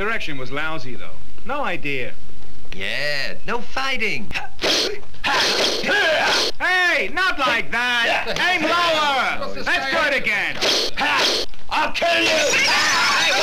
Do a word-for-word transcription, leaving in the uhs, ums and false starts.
direction was lousy, though. No idea. Yeah, no fighting. Hey, not like that. Aim lower. Let's do it again. I'll kill you.